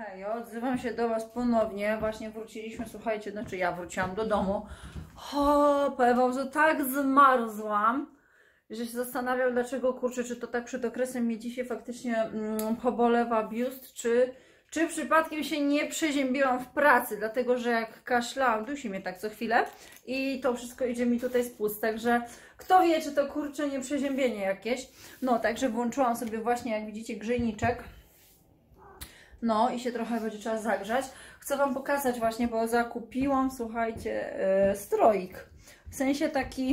Hejo, odzywam się do Was ponownie. Właśnie wróciliśmy, słuchajcie, znaczy ja wróciłam do domu. Powiem Wam, że tak zmarzłam, że się zastanawiam, dlaczego, kurczę, czy to tak przed okresem mnie dzisiaj faktycznie pobolewa biust, czy przypadkiem się nie przeziębiłam w pracy, dlatego że jak kaszlałam, dusi mnie tak co chwilę i to wszystko idzie mi tutaj z płuc, także kto wie, czy to, kurczę, nie przeziębienie jakieś. No, także włączyłam sobie właśnie, jak widzicie, grzejniczek. No i się trochę będzie trzeba zagrzać. Chcę Wam pokazać właśnie, bo zakupiłam, słuchajcie, stroik. W sensie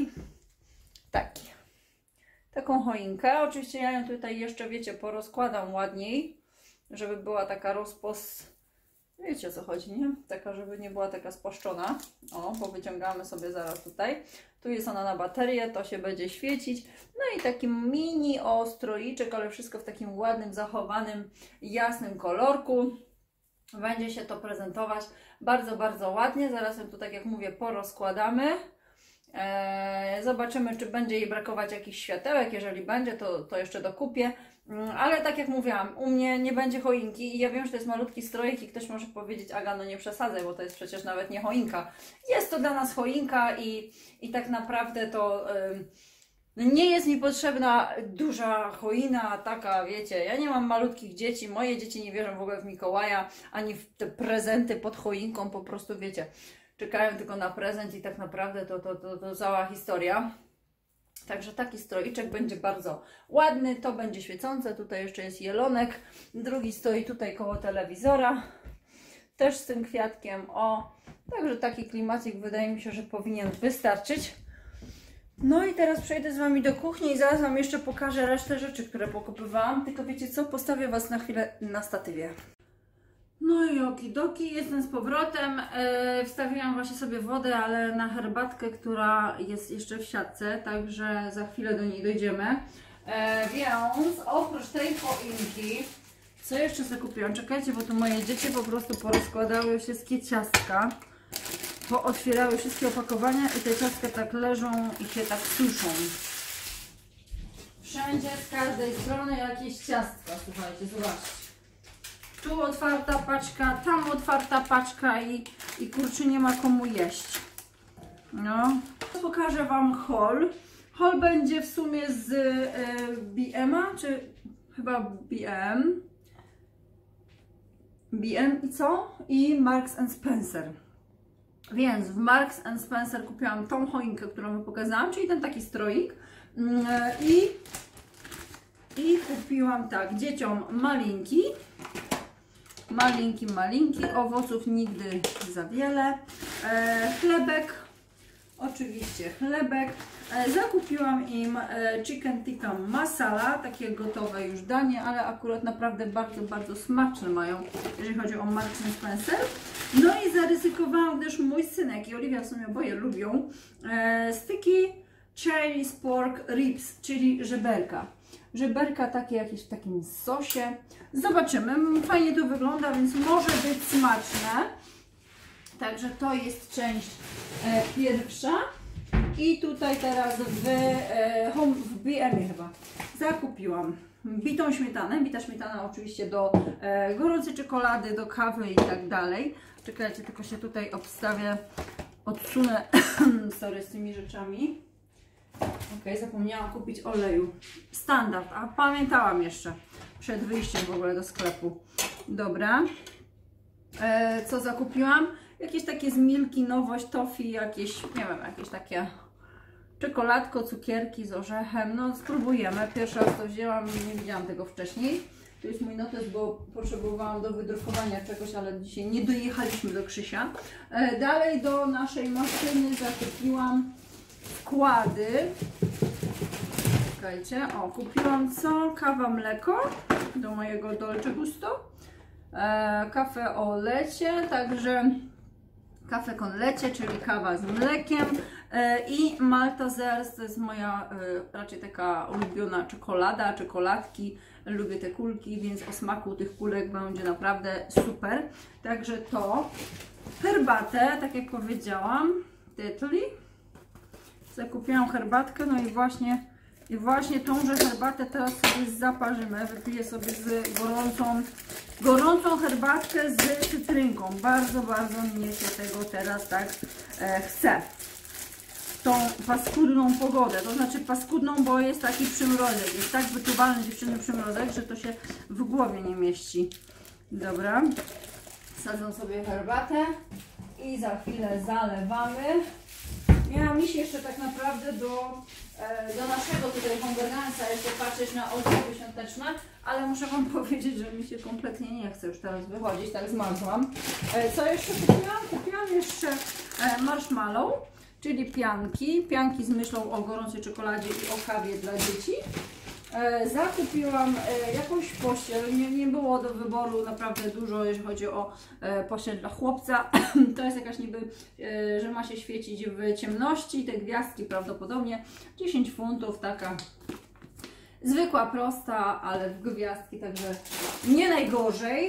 taką choinkę. Oczywiście ja ją tutaj jeszcze, wiecie, porozkładam ładniej, żeby była taka wiecie, o co chodzi, nie? Taka, żeby nie była taka spłaszczona. O, bo wyciągamy sobie zaraz tutaj. Tu jest ona na baterię, to się będzie świecić. No i taki mini stroiczek, ale wszystko w takim ładnym, zachowanym, jasnym kolorku. Będzie się to prezentować bardzo, bardzo ładnie. Zaraz ją tu, tak jak mówię, porozkładamy. Zobaczymy, czy będzie jej brakować jakichś światełek. Jeżeli będzie, to jeszcze dokupię. Ale tak jak mówiłam, u mnie nie będzie choinki i ja wiem, że to jest malutki strojek i ktoś może powiedzieć: Aga, no nie przesadzaj, bo to jest przecież nawet nie choinka. Jest to dla nas choinka i tak naprawdę to nie jest mi potrzebna duża choina, taka, wiecie, ja nie mam malutkich dzieci, moje dzieci nie wierzą w ogóle w Mikołaja, ani w te prezenty pod choinką, po prostu, wiecie, czekają tylko na prezent i tak naprawdę to cała historia. Także taki stroiczek będzie bardzo ładny, to będzie świecące, tutaj jeszcze jest jelonek, drugi stoi tutaj koło telewizora, też z tym kwiatkiem, także taki klimacik wydaje mi się, że powinien wystarczyć. No i teraz przejdę z Wami do kuchni i zaraz Wam jeszcze pokażę resztę rzeczy, które pokupywałam, tylko wiecie co, postawię Was na chwilę na statywie. No i okidoki, jestem z powrotem. Wstawiłam właśnie sobie wodę, ale na herbatkę, która jest jeszcze w siatce, także za chwilę do niej dojdziemy. Więc oprócz tej choinki, co jeszcze zakupiłam? Czekajcie, bo tu moje dzieci po prostu porozkładały wszystkie ciastka, pootwierały wszystkie opakowania i te ciastka tak leżą i się tak suszą. Wszędzie, z każdej strony jakieś ciastka, słuchajcie, zobaczcie. Tu otwarta paczka, tam otwarta paczka i kurczę, nie ma komu jeść. No, pokażę Wam haul. Haul będzie w sumie z BM-a, czy chyba BM i co? I Marks & Spencer. Więc w Marks & Spencer kupiłam tą choinkę, którą Wam pokazałam, czyli ten taki stroik. I kupiłam tak, dzieciom malinki, owoców nigdy za wiele, chlebek, oczywiście chlebek, zakupiłam im chicken tikka masala, takie gotowe już danie, ale akurat naprawdę bardzo, bardzo smaczne mają, jeżeli chodzi o Marks & Spencer. No i zaryzykowałam też mój synek i Oliwia, w sumie oboje lubią, sticky Chinese pork ribs, czyli żeberka. Żeberka takie jakieś w takim sosie. Zobaczymy. Fajnie to wygląda, więc może być smaczne. Także to jest część pierwsza. I tutaj teraz w BM-ie chyba zakupiłam bitą śmietanę. Bita śmietana oczywiście do gorącej czekolady, do kawy i tak dalej. Czekajcie, tylko się tutaj obstawię, odsunę sorry, z tymi rzeczami. Ok, zapomniałam kupić oleju. Standard, a pamiętałam jeszcze przed wyjściem w ogóle do sklepu. Dobra. Co zakupiłam? Jakieś takie z Milki, nowość, toffee, jakieś, nie wiem, jakieś takie czekoladko, cukierki z orzechem. No spróbujemy. Pierwszy raz to wzięłam, nie widziałam tego wcześniej. Tu jest mój notes, bo potrzebowałam do wydrukowania czegoś, ale dzisiaj nie dojechaliśmy do Krzysia. Dalej do naszej maszyny zakupiłam składy. Czekajcie, kupiłam co? Kawa, mleko do mojego Dolce Gusto, kawę o lecie, także kawę con lecie, czyli kawa z mlekiem, i Maltesers, to jest moja raczej taka ulubiona czekolada, czekoladki, lubię te kulki, więc o smaku tych kulek będzie naprawdę super. Także to, herbatę, tak jak powiedziałam, Tetley. Zakupiłam herbatkę, no i właśnie I właśnie tąże herbatę teraz sobie zaparzymy. Wypiję sobie z gorącą herbatkę z cytrynką. Bardzo, bardzo mnie się tego teraz tak chce. Tą paskudną pogodę, to znaczy paskudną, bo jest taki przymrozek, jest tak wyczuwalny dziewczyny przymrozek, że to się w głowie nie mieści. Dobra, sadzę sobie herbatę i za chwilę zalewamy. Miałam iść jeszcze tak naprawdę do naszego tutaj Hungergansa, jeszcze patrzeć na ozdoby świąteczne, ale muszę Wam powiedzieć, że mi się kompletnie nie chce już teraz wychodzić, tak zmarzłam. Co jeszcze kupiłam? Kupiłam jeszcze marshmallow, czyli pianki z myślą o gorącej czekoladzie i o kawie dla dzieci. Zakupiłam jakąś pościel, nie było do wyboru naprawdę dużo, jeżeli chodzi o pościel dla chłopca. To jest jakaś niby, że ma się świecić w ciemności, te gwiazdki prawdopodobnie 10 funtów, taka zwykła, prosta, ale w gwiazdki, także nie najgorzej.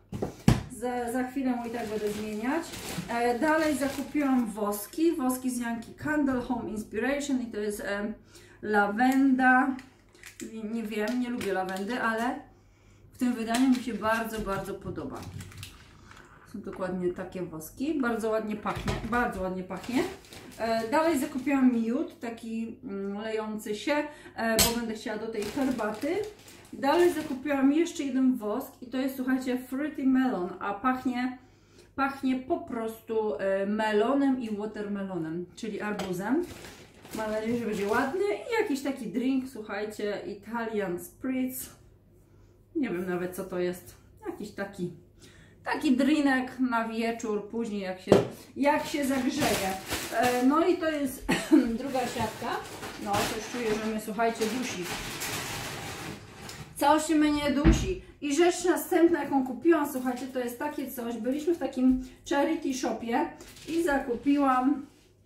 Za chwilę i tak będę zmieniać. Dalej zakupiłam woski z Yankee Candle Home Inspiration i to jest lawenda. Nie wiem, nie lubię lawendy, ale w tym wydaniu mi się bardzo, bardzo podoba. Są dokładnie takie woski. Bardzo ładnie pachnie, Dalej zakupiłam miód, taki lejący się, bo będę chciała do tej herbaty. Dalej zakupiłam jeszcze jeden wosk i to jest, słuchajcie, Fruity Melon, a pachnie po prostu melonem i watermelonem, czyli arbuzem. Mam nadzieję, że będzie ładny i jakiś taki drink, słuchajcie, Italian Spritz. Nie wiem nawet co to jest. Jakiś taki drinek na wieczór, później jak się zagrzeje. No i to jest druga siatka. No, coś czuję, że mnie, słuchajcie, dusi. Coś mnie dusi. I rzecz następna, jaką kupiłam, słuchajcie, to jest takie coś. Byliśmy w takim charity shopie i zakupiłam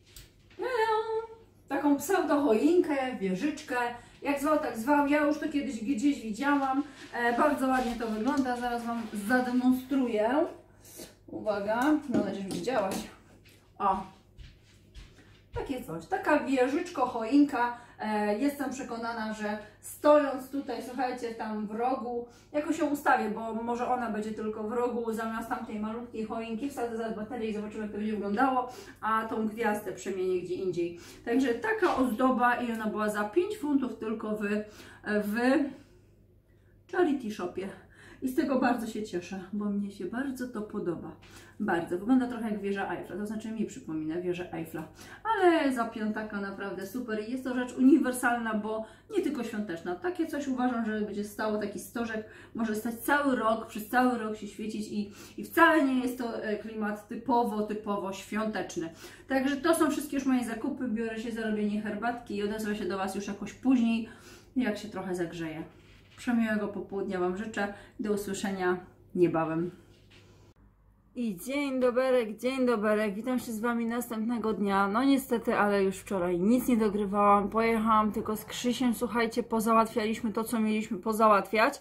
taką pseudo-choinkę, wieżyczkę, jak zwał, tak zwał. Ja już to kiedyś gdzieś widziałam. Bardzo ładnie to wygląda. Zaraz Wam zademonstruję. Uwaga, mam nadzieję, że widziałaś. O, takie coś. Taka wieżyczko, choinka. Jestem przekonana, że stojąc tutaj, słuchajcie, tam w rogu, jakoś ją ustawię, bo może ona będzie tylko w rogu zamiast tamtej malutkiej choinki. Wsadzę za baterię i zobaczymy, jak to będzie wyglądało, a tą gwiazdę przemienię gdzie indziej. Także taka ozdoba i ona była za 5 funtów tylko w charity shopie. I z tego bardzo się cieszę, bo mnie się bardzo to podoba. Bardzo. Wygląda trochę jak wieża Eiffla, to znaczy mi przypomina wieżę Eiffla. Ale za piątaka naprawdę super i jest to rzecz uniwersalna, bo nie tylko świąteczna. Takie coś uważam, że będzie stało, taki stożek może stać cały rok, przez cały rok się świecić i wcale nie jest to klimat typowo świąteczny. Także to są wszystkie już moje zakupy. Biorę się za robienie herbatki i odezwę się do Was już jakoś później, jak się trochę zagrzeje. Przemiłego popołudnia Wam życzę. Do usłyszenia niebawem. I dzień doberek, witam się z Wami następnego dnia. No niestety, ale już wczoraj nic nie dogrywałam. Pojechałam tylko z Krzysiem, słuchajcie, pozałatwialiśmy to, co mieliśmy pozałatwiać.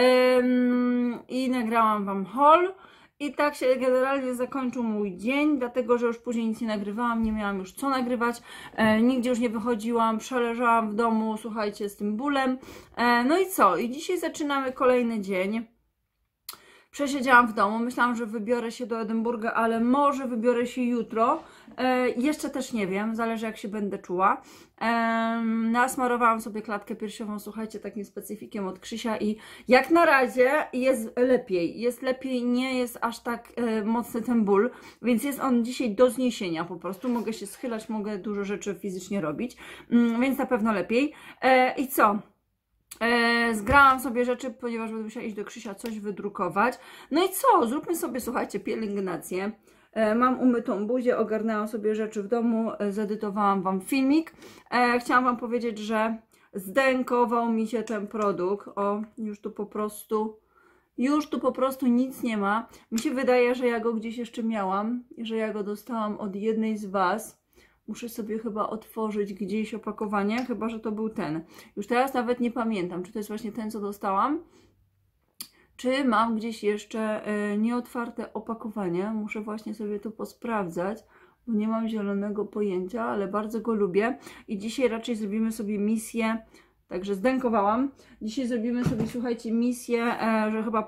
I nagrałam Wam haul. I tak się generalnie zakończył mój dzień, dlatego że już później nic nie nagrywałam, nie miałam już co nagrywać, nigdzie już nie wychodziłam, przeleżałam w domu, słuchajcie, z tym bólem. No i co? I dzisiaj zaczynamy kolejny dzień. Przesiedziałam w domu, myślałam, że wybiorę się do Edynburga, ale może wybiorę się jutro. Jeszcze też nie wiem, zależy jak się będę czuła. Nasmarowałam sobie klatkę piersiową, słuchajcie, takim specyfikiem od Krzysia i jak na razie jest lepiej, nie jest aż tak mocny ten ból, więc jest on dzisiaj do zniesienia po prostu. Mogę się schylać, mogę dużo rzeczy fizycznie robić, więc na pewno lepiej. I co? Zgrałam sobie rzeczy, ponieważ będę musiała iść do Krzysia coś wydrukować. No i co? Zróbmy sobie, słuchajcie, pielęgnację. Mam umytą buzię, ogarnęłam sobie rzeczy w domu, zedytowałam Wam filmik. Chciałam Wam powiedzieć, że zdękował mi się ten produkt. O, już tu po prostu nic nie ma. Mi się wydaje, że ja go gdzieś jeszcze miałam i że ja go dostałam od jednej z Was. Muszę sobie chyba otworzyć gdzieś opakowanie, chyba że to był ten. Już teraz nawet nie pamiętam, czy to jest właśnie ten, co dostałam, czy mam gdzieś jeszcze nieotwarte opakowanie. Muszę właśnie sobie to posprawdzać, bo nie mam zielonego pojęcia, ale bardzo go lubię. I dzisiaj raczej zrobimy sobie misję Także zdękowałam. Dzisiaj zrobimy sobie, słuchajcie, misję, że chyba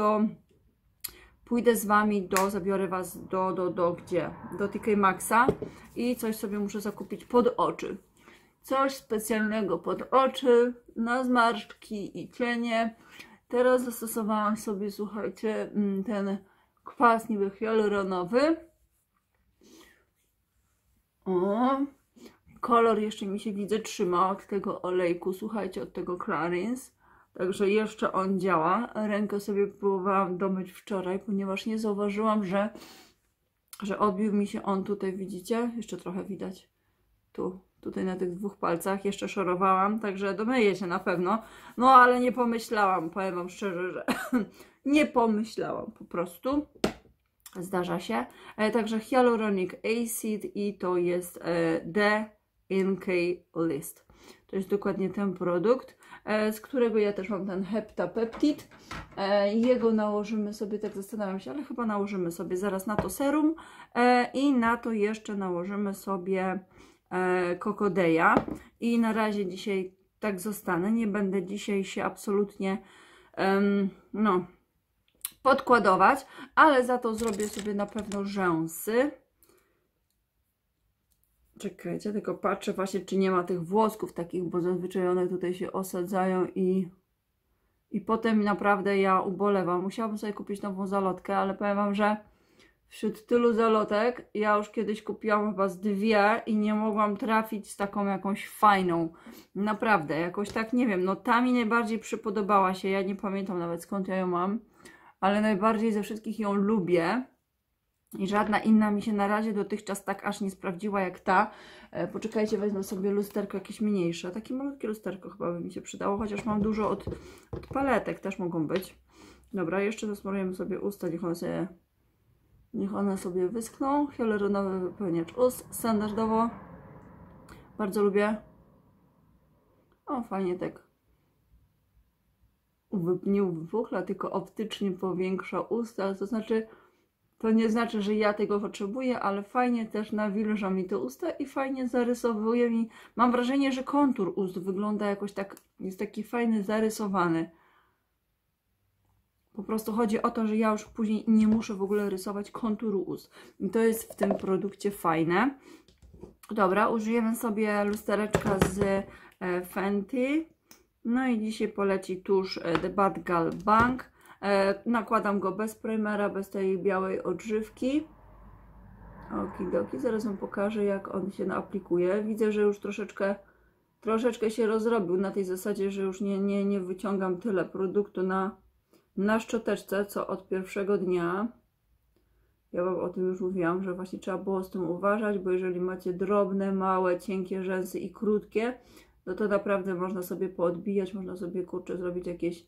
pójdę z Wami zabiorę Was gdzie? Do TK Maxxa i coś sobie muszę zakupić pod oczy. Coś specjalnego pod oczy, na zmarszczki i cienie. Teraz zastosowałam sobie, słuchajcie, ten kwas niby hialuronowy. O, kolor jeszcze mi się, widzę, trzyma od tego olejku, słuchajcie, od tego Clarins. Także jeszcze on działa. Rękę sobie próbowałam domyć wczoraj, ponieważ nie zauważyłam, że odbił mi się on tutaj, widzicie? Jeszcze trochę widać. Tutaj na tych 2 palcach. Jeszcze szorowałam, także domyję się na pewno. No ale nie pomyślałam, powiem Wam szczerze, że nie pomyślałam po prostu. Zdarza się. Także Hyaluronic Acid i to jest The NK List. To jest dokładnie ten produkt, z którego ja też mam ten heptapeptid. Jego nałożymy sobie, tak zastanawiam się, ale chyba nałożymy sobie zaraz na to serum i na to jeszcze nałożymy sobie Kokodeja. I na razie dzisiaj tak zostanę. Nie będę dzisiaj się absolutnie podkładować, ale za to zrobię sobie na pewno rzęsy. Czekajcie, tylko patrzę właśnie, czy nie ma tych włosków takich, bo zazwyczaj one tutaj się osadzają i potem naprawdę ja ubolewam. Musiałabym sobie kupić nową zalotkę, ale powiem Wam, że wśród tylu zalotek ja już kiedyś kupiłam chyba z 2 i nie mogłam trafić z taką jakąś fajną. Naprawdę, jakoś tak, nie wiem, no ta mi najbardziej przypodobała się. Ja nie pamiętam nawet, skąd ja ją mam, ale najbardziej ze wszystkich ją lubię. I żadna inna mi się na razie dotychczas tak aż nie sprawdziła jak ta. Poczekajcie, wezmę sobie lusterko jakieś mniejsze. Takie malutkie lusterko chyba by mi się przydało, chociaż mam dużo od paletek, też mogą być. Dobra, jeszcze zasmarujemy sobie usta, niech one sobie wyschną. Hialuronowy wypełniacz ust, standardowo. Bardzo lubię. O, fajnie tak. Nie uwypuchla, tylko optycznie powiększa usta, to znaczy... To nie znaczy, że ja tego potrzebuję, ale fajnie też nawilża mi te usta i fajnie zarysowuje mi. Mam wrażenie, że kontur ust wygląda jakoś tak, jest taki fajny, zarysowany. Po prostu chodzi o to, że ja już później nie muszę w ogóle rysować konturu ust. I to jest w tym produkcie fajne. Dobra, użyjemy sobie lustereczka z Fenty. No i dzisiaj poleci tusz The Bad Gal Bang. Nakładam go bez primera, bez tej białej odżywki. Okidoki, zaraz Wam pokażę, jak on się aplikuje. Widzę, że już troszeczkę się rozrobił na tej zasadzie, że już nie wyciągam tyle produktu na szczoteczce, co od pierwszego dnia. Ja Wam o tym już mówiłam, że właśnie trzeba było z tym uważać, bo jeżeli macie drobne, małe, cienkie rzęsy i krótkie, no to naprawdę można sobie poodbijać, można sobie, kurczę, zrobić jakieś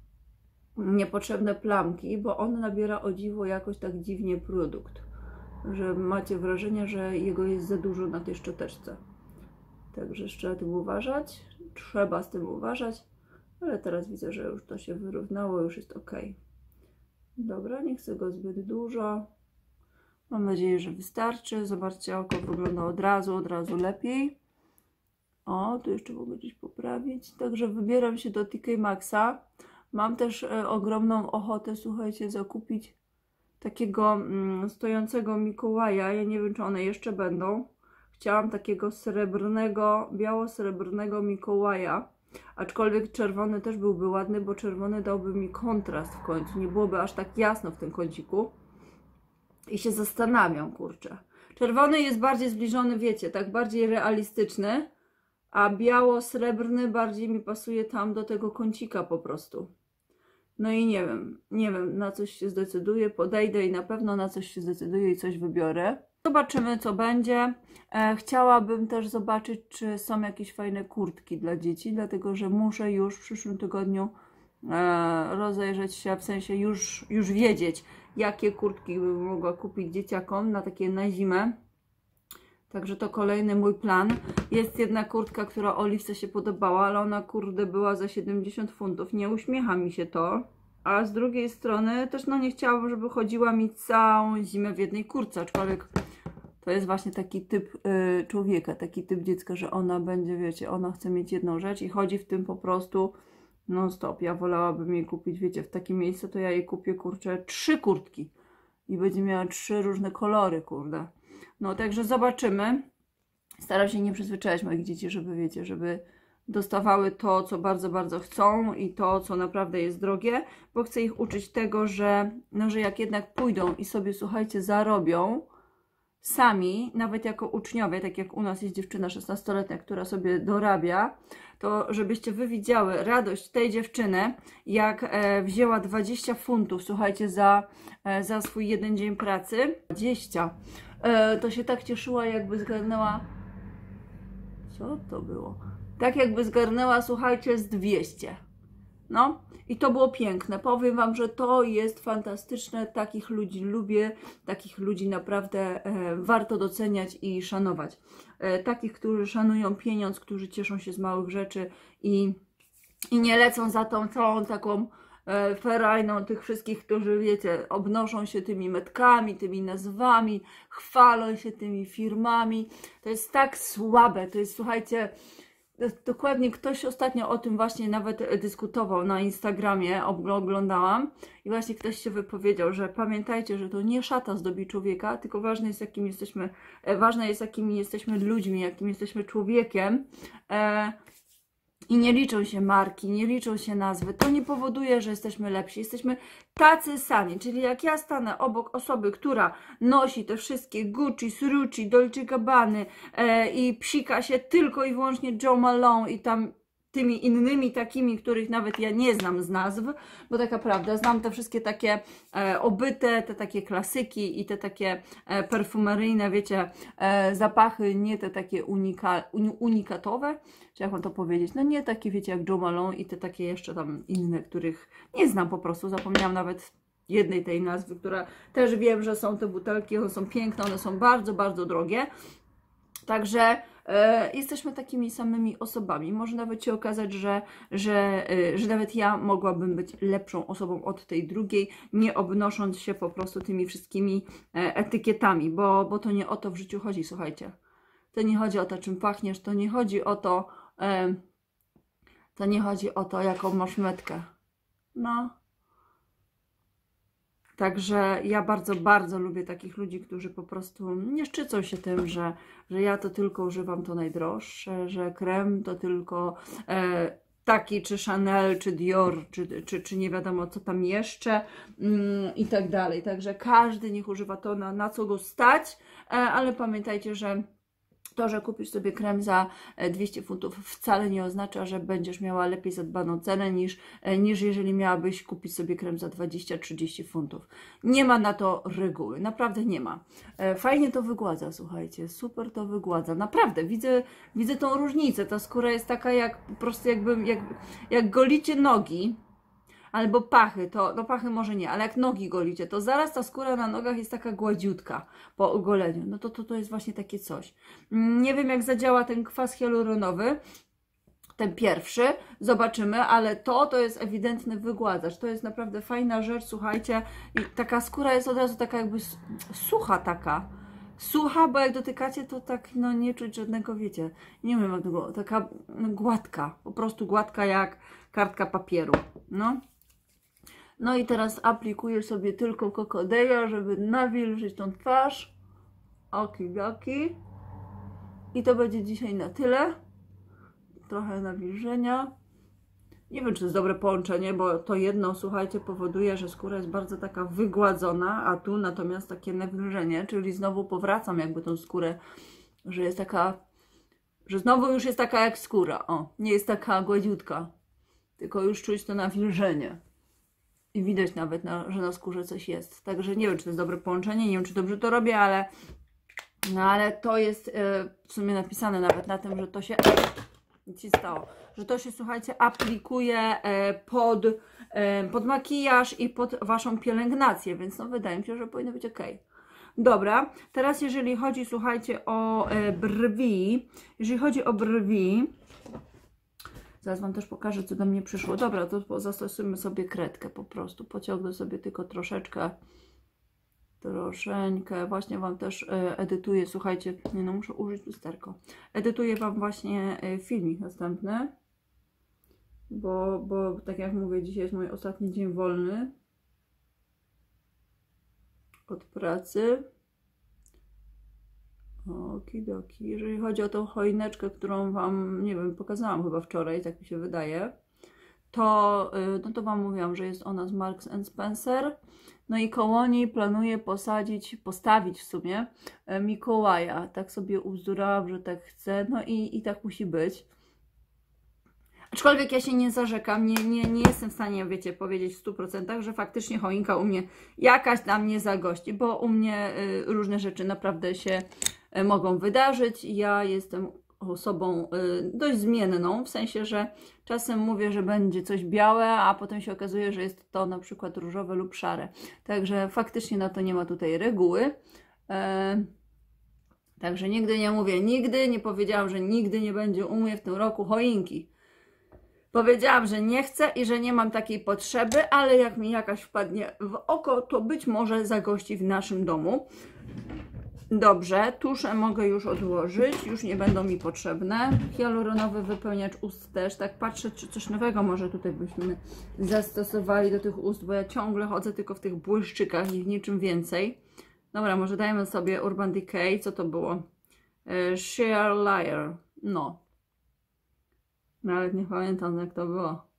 niepotrzebne plamki, bo on nabiera o dziwo jakoś tak dziwnie produkt, że macie wrażenie, że jego jest za dużo na tej szczoteczce. Także trzeba z tym uważać, ale teraz widzę, że już to się wyrównało, już jest ok. Dobra, nie chcę go zbyt dużo. Mam nadzieję, że wystarczy. Zobaczcie, oko wygląda od razu lepiej. O, tu jeszcze mogę gdzieś poprawić. Także wybieram się do TK Maxxa. Mam też ogromną ochotę, słuchajcie, zakupić takiego stojącego Mikołaja. Ja nie wiem, czy one jeszcze będą. Chciałam takiego srebrnego, biało-srebrnego Mikołaja. Aczkolwiek czerwony też byłby ładny, bo czerwony dałby mi kontrast w końcu. Nie byłoby aż tak jasno w tym kąciku. I się zastanawiam, kurczę. Czerwony jest bardziej zbliżony, wiecie, tak bardziej realistyczny. A biało-srebrny bardziej mi pasuje tam do tego kącika po prostu. No i nie wiem, na coś się zdecyduję, podejdę i na pewno na coś się zdecyduję i coś wybiorę. Zobaczymy, co będzie. Chciałabym też zobaczyć, czy są jakieś fajne kurtki dla dzieci, dlatego że muszę już w przyszłym tygodniu rozejrzeć się, w sensie już wiedzieć, jakie kurtki bym mogła kupić dzieciakom na zimę. Także to kolejny mój plan. Jest jedna kurtka, która Oliwce się podobała, ale ona kurde była za 70 funtów. Nie uśmiecha mi się to. A z drugiej strony też nie chciałabym, żeby chodziła mi całą zimę w jednej kurtce. Aczkolwiek To jest właśnie taki typ człowieka, taki typ dziecka, że ona będzie, wiecie, ona chce mieć jedną rzecz i chodzi w tym po prostu non stop. Ja wolałabym jej kupić, wiecie, w takim miejscu to ja jej kupię, kurczę, 3 kurtki i będzie miała 3 różne kolory, kurde. No także zobaczymy. Staram się nie przyzwyczajać moich dzieci, żeby, wiecie, żeby dostawały to, co bardzo, bardzo chcą i to, co naprawdę jest drogie, bo chcę ich uczyć tego, że, no, że jak jednak pójdą i sobie, słuchajcie, zarobią sami, nawet jako uczniowie, tak jak u nas jest dziewczyna 16-letnia, która sobie dorabia, to żebyście wy widziały radość tej dziewczyny, jak wzięła 20 funtów, słuchajcie, za swój jeden dzień pracy. 20. To się tak cieszyła, jakby zgarnęła... Co to było? Tak jakby zgarnęła, słuchajcie, z 200. No i to było piękne. Powiem wam, że to jest fantastyczne. Takich ludzi lubię. Takich ludzi naprawdę warto doceniać i szanować. Takich, którzy szanują pieniądz, którzy cieszą się z małych rzeczy i nie lecą za tą całą taką ferajną tych wszystkich, którzy, wiecie, obnoszą się tymi metkami, tymi nazwami, chwalą się tymi firmami. To jest tak słabe. To jest, słuchajcie... Dokładnie, ktoś ostatnio o tym właśnie nawet dyskutował na Instagramie, oglądałam i właśnie ktoś się wypowiedział, że pamiętajcie, że to nie szata zdobi człowieka, tylko ważne jest, jakimi jesteśmy ludźmi, jakim jesteśmy człowiekiem. I nie liczą się marki, nie liczą się nazwy. To nie powoduje, że jesteśmy lepsi. Jesteśmy tacy sami. Czyli jak ja stanę obok osoby, która nosi te wszystkie Gucci, Srucci, Dolce Gabbany i psika się tylko i wyłącznie Jo Malone i tam tymi innymi takimi, których nawet ja nie znam z nazw, bo taka prawda, znam te wszystkie takie obyte, te takie klasyki i te takie perfumeryjne, wiecie, zapachy, nie te takie unikatowe, czy jak mam to powiedzieć, no nie takie, wiecie, jak Jo Malone i te takie jeszcze tam inne, których nie znam po prostu, zapomniałam nawet jednej tej nazwy, która też wiem, że są te butelki, one są piękne, one są bardzo, bardzo drogie, także jesteśmy takimi samymi osobami. Może nawet się okazać, że nawet ja mogłabym być lepszą osobą od tej drugiej, nie obnosząc się po prostu tymi wszystkimi etykietami, bo to nie o to w życiu chodzi, słuchajcie. To nie chodzi o to, czym pachniesz, to nie chodzi o to, jaką masz metkę. No. Także ja bardzo, bardzo lubię takich ludzi, którzy po prostu nie szczycą się tym, że ja to tylko używam to najdroższe, że krem to tylko taki, czy Chanel, czy Dior, czy nie wiadomo co tam jeszcze i tak dalej. Także każdy niech używa to, na co go stać, ale pamiętajcie, że to, że kupisz sobie krem za 200 funtów wcale nie oznacza, że będziesz miała lepiej zadbaną cenę niż jeżeli miałabyś kupić sobie krem za 20-30 funtów. Nie ma na to reguły, naprawdę nie ma. Fajnie to wygładza, słuchajcie, super to wygładza. Naprawdę, widzę tą różnicę. Ta skóra jest taka jak po prostu jak golicie nogi, albo pachy, no pachy może nie, ale jak nogi golicie, to zaraz ta skóra na nogach jest taka gładziutka po ogoleniu. No to jest właśnie takie coś. Nie wiem, jak zadziała ten kwas hialuronowy, ten pierwszy, zobaczymy, ale to jest ewidentny wygładzacz. To jest naprawdę fajna rzecz, słuchajcie. I taka skóra jest od razu taka jakby sucha taka. Sucha, bo jak dotykacie, to tak no nie czuć żadnego, wiecie, nie wiem jak tego, taka gładka, po prostu gładka jak kartka papieru, no. No i teraz aplikuję sobie tylko Cocodeya, żeby nawilżyć tą twarz. Okidoki. I to będzie dzisiaj na tyle. Trochę nawilżenia. Nie wiem, czy to jest dobre połączenie, bo to jedno, słuchajcie, powoduje, że skóra jest bardzo taka wygładzona, a tu natomiast takie nawilżenie, czyli znowu powracam jakby tą skórę, że jest taka, że znowu już jest taka jak skóra. O, nie jest taka gładziutka, tylko już czuć to nawilżenie. I widać nawet, że na skórze coś jest. Także nie wiem, czy to jest dobre połączenie, nie wiem, czy dobrze to robię, ale to jest w sumie napisane nawet na tym, że to się... Nic się stało. Że to się, słuchajcie, aplikuje pod makijaż i pod waszą pielęgnację, więc no wydaje mi się, że powinno być ok. Dobra, teraz jeżeli chodzi, słuchajcie, o brwi, zaraz wam też pokażę, co do mnie przyszło. Dobra, to zastosujmy sobie kredkę po prostu. Pociągnę sobie tylko troszeczkę Troszeczkę, właśnie Wam też edytuję, słuchajcie, nie no, muszę użyć lusterko. Edytuję Wam właśnie filmik następny, bo tak jak mówię, dzisiaj jest mój ostatni dzień wolny od pracy. Okidoki. Jeżeli chodzi o tą choineczkę, którą Wam, nie wiem, pokazałam chyba wczoraj, tak mi się wydaje, to, no to Wam mówiłam, że jest ona z Marks & Spencer. No i koło niej planuję postawić w sumie Mikołaja. Tak sobie ubzdurałam, że tak chcę, no i tak musi być. Aczkolwiek ja się nie zarzekam, nie jestem w stanie, wiecie, powiedzieć w 100%, że faktycznie choinka u mnie jakaś tam nie zagości, bo u mnie różne rzeczy naprawdę się mogą wydarzyć. Ja jestem osobą dość zmienną, w sensie, że czasem mówię, że będzie coś białe, a potem się okazuje, że jest to na przykład różowe lub szare. Także faktycznie na to nie ma tutaj reguły. Także nigdy nie mówię nigdy, nie powiedziałam, że nigdy nie będzie u mnie w tym roku choinki. Powiedziałam, że nie chcę i że nie mam takiej potrzeby, ale jak mi jakaś wpadnie w oko, to być może zagości w naszym domu. Dobrze, tusze mogę już odłożyć, już nie będą mi potrzebne. Hialuronowy wypełniacz ust też. Tak patrzę, czy coś nowego może tutaj byśmy zastosowali do tych ust, bo ja ciągle chodzę tylko w tych błyszczykach i w niczym więcej. Dobra, może dajmy sobie Urban Decay. Co to było? Sheer Liar. No. Nawet nie pamiętam, jak to było.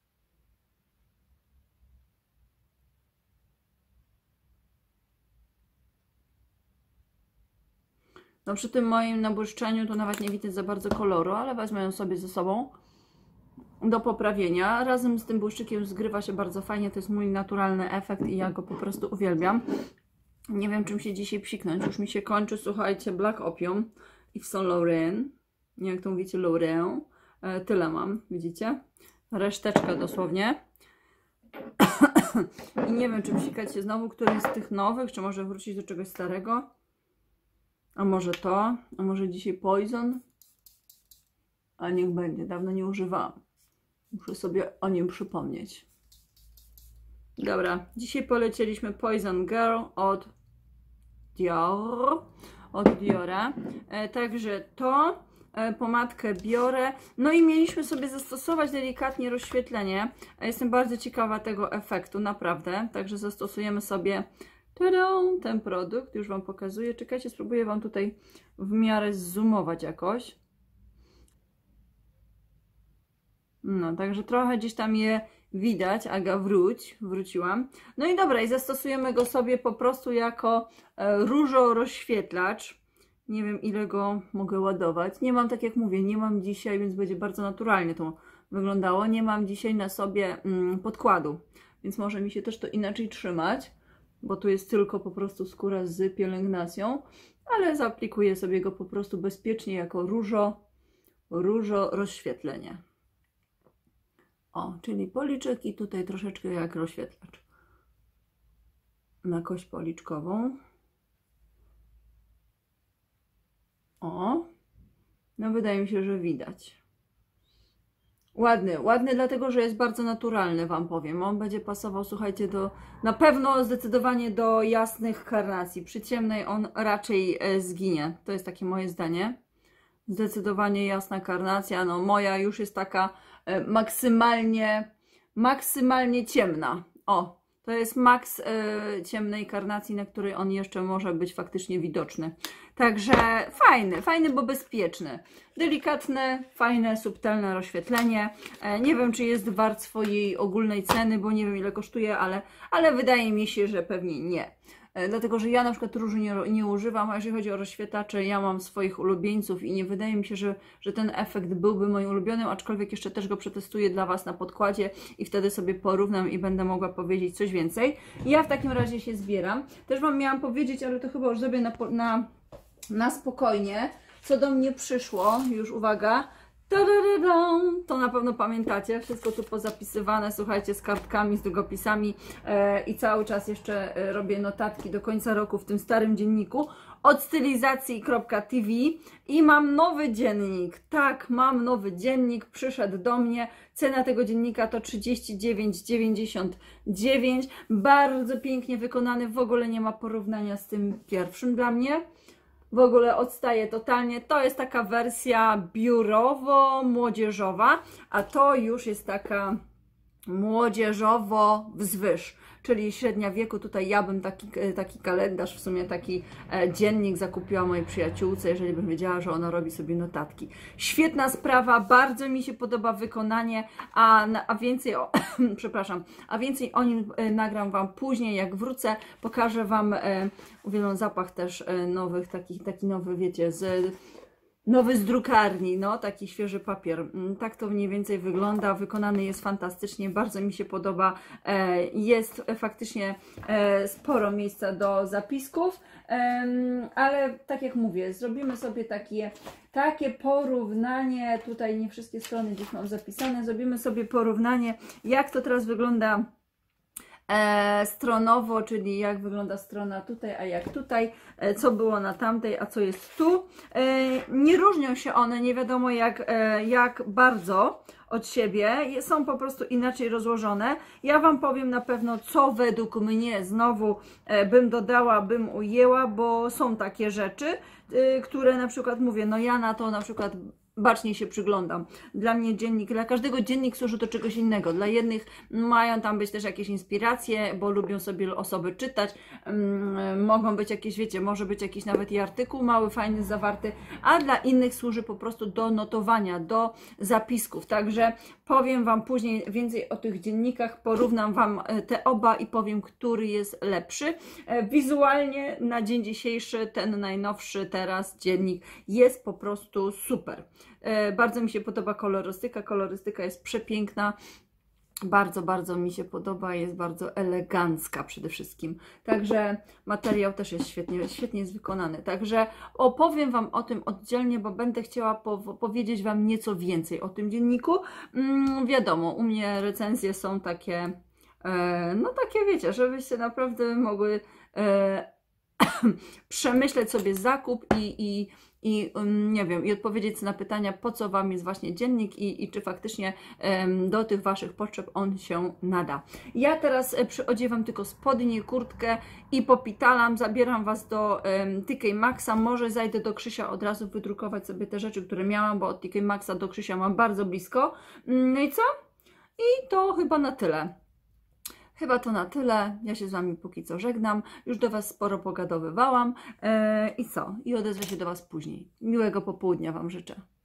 No przy tym moim nabłyszczeniu to nawet nie widać za bardzo koloru, ale wezmę ją sobie ze sobą do poprawienia. Razem z tym błyszczykiem zgrywa się bardzo fajnie, to jest mój naturalny efekt i ja go po prostu uwielbiam. Nie wiem, czym się dzisiaj psiknąć, już mi się kończy, słuchajcie, Black Opium i Saint Laurent, nie wiem jak to mówicie, Laurent, tyle mam, widzicie? Reszteczka dosłownie. I nie wiem, czy psikać się znowu któryś z tych nowych, czy może wrócić do czegoś starego. A może to? A może dzisiaj Poison? A niech będzie, dawno nie używałam. Muszę sobie o nim przypomnieć. Dobra, dzisiaj polecieliśmy Poison Girl od Diora. Także to, pomadkę biorę. No i mieliśmy sobie zastosować delikatnie rozświetlenie. Jestem bardzo ciekawa tego efektu, naprawdę. Także zastosujemy sobie ten produkt, już Wam pokazuję. Czekajcie, spróbuję Wam tutaj w miarę zoomować jakoś. No, także trochę gdzieś tam je widać. Aga, wróciłam. No i dobra, i zastosujemy go sobie po prostu jako różo rozświetlacz. Nie wiem, ile go mogę ładować. Nie mam, tak jak mówię, nie mam dzisiaj, więc będzie bardzo naturalnie to wyglądało. Nie mam dzisiaj na sobie podkładu, więc może mi się też to inaczej trzymać, bo tu jest tylko po prostu skóra z pielęgnacją, ale zaaplikuję sobie go po prostu bezpiecznie jako różo rozświetlenie. O, czyli policzek i tutaj troszeczkę jak rozświetlacz na kość policzkową. O, no wydaje mi się, że widać. Ładny, dlatego że jest bardzo naturalny, Wam powiem. On będzie pasował, słuchajcie, na pewno zdecydowanie do jasnych karnacji. Przy ciemnej on raczej zginie. To jest takie moje zdanie. Zdecydowanie jasna karnacja. No moja już jest taka maksymalnie ciemna. O, to jest maks ciemnej karnacji, na której on jeszcze może być faktycznie widoczny. Także fajny, bo bezpieczny. Delikatne, fajne, subtelne rozświetlenie. Nie wiem, czy jest wart swojej ogólnej ceny, bo nie wiem, ile kosztuje, ale wydaje mi się, że pewnie nie. Dlatego, że ja na przykład różu nie używam, a jeżeli chodzi o rozświetlacze, ja mam swoich ulubieńców i nie wydaje mi się, że ten efekt byłby moim ulubionym, aczkolwiek jeszcze też go przetestuję dla Was na podkładzie i wtedy sobie porównam i będę mogła powiedzieć coś więcej. Ja w takim razie się zbieram. Też Wam miałam powiedzieć, ale to chyba już zrobię na spokojnie, co do mnie przyszło, już uwaga, To na pewno pamiętacie, wszystko tu pozapisywane, słuchajcie, z kartkami, z długopisami i cały czas jeszcze robię notatki do końca roku w tym starym dzienniku od stylizacji.tv i mam nowy dziennik. Tak, mam nowy dziennik, przyszedł do mnie. Cena tego dziennika to 39,99. Bardzo pięknie wykonany, w ogóle nie ma porównania z tym pierwszym dla mnie. W ogóle odstaje totalnie. To jest taka wersja biurowo-młodzieżowa, a to już jest taka młodzieżowo-wzwyż, czyli średnia wieku. Tutaj ja bym taki kalendarz, w sumie taki dziennik zakupiła mojej przyjaciółce, jeżeli bym wiedziała, że ona robi sobie notatki. Świetna sprawa, bardzo mi się podoba wykonanie, a więcej o, przepraszam, a więcej o nim nagram Wam później, jak wrócę, pokażę Wam, uwielbiam zapach też nowych, taki nowy, wiecie, nowy z drukarni, no, taki świeży papier. Tak to mniej więcej wygląda. Wykonany jest fantastycznie, bardzo mi się podoba. Jest faktycznie sporo miejsca do zapisków, ale tak jak mówię, zrobimy sobie takie porównanie. Tutaj nie wszystkie strony gdzieś mam zapisane. Zrobimy sobie porównanie, jak to teraz wygląda stronowo, czyli jak wygląda strona tutaj, a jak tutaj, co było na tamtej, a co jest tu. Nie różnią się one, nie wiadomo jak bardzo od siebie, są po prostu inaczej rozłożone. Ja Wam powiem na pewno, co według mnie znowu bym dodała, bym ujęła, bo są takie rzeczy, które na przykład mówię, no ja na to na przykład bacznie się przyglądam. Dla mnie dla każdego dziennik służy do czegoś innego. Dla jednych mają tam być też jakieś inspiracje, bo lubią sobie osoby czytać. Mogą być jakieś, wiecie, może być jakiś nawet i artykuł mały, fajny, zawarty, a dla innych służy po prostu do notowania, do zapisków. Także powiem Wam później więcej o tych dziennikach, porównam Wam te oba i powiem, który jest lepszy. Wizualnie na dzień dzisiejszy ten najnowszy teraz dziennik jest po prostu super. Bardzo mi się podoba kolorystyka jest przepiękna. Bardzo, bardzo mi się podoba, jest bardzo elegancka przede wszystkim. Także materiał też jest świetnie jest wykonany. Także opowiem Wam o tym oddzielnie, bo będę chciała powiedzieć Wam nieco więcej o tym dzienniku. Wiadomo, u mnie recenzje są takie, no takie wiecie, żebyście naprawdę mogły przemyśleć sobie zakup i nie wiem, i odpowiedzieć na pytania, po co Wam jest właśnie dziennik i czy faktycznie do tych Waszych potrzeb on się nada. Ja teraz przyodziewam tylko spodnie, kurtkę i popitalam, zabieram Was do TK Maxxa, może zajdę do Krzysia od razu wydrukować sobie te rzeczy, które miałam, bo od TK Maxxa do Krzysia mam bardzo blisko. No i co? I to chyba na tyle. Chyba to na tyle. Ja się z Wami póki co żegnam. Już do Was sporo pogadowywałam. I co? I odezwę się do Was później. Miłego popołudnia Wam życzę.